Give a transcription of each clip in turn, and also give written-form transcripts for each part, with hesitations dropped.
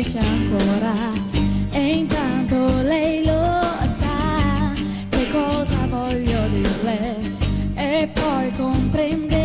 cresce ancora e intanto lei lo sa che cosa voglio dirle e poi comprenderà.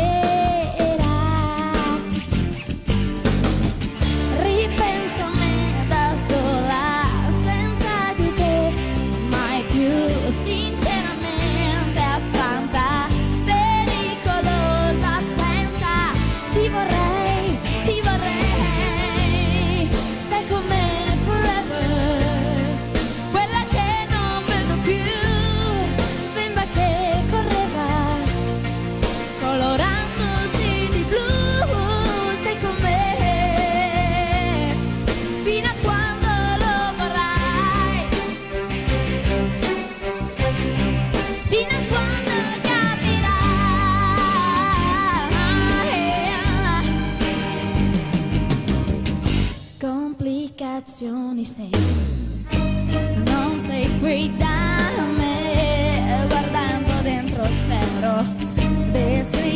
Ripenso a me da sola senza di te, mai più sinceramente affanta, pericolosa senza ti vorrei, ti vorrei, stai con me forever, quella che non vedo più, bimba che correva colorandosi di blu, stai con me fino a quando lo vorrai, fino a quando capirai. Complicazioni sempre, non sei qui da me, guardando dentro spero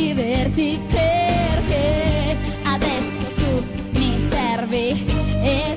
descriverti perché adesso tu mi servi e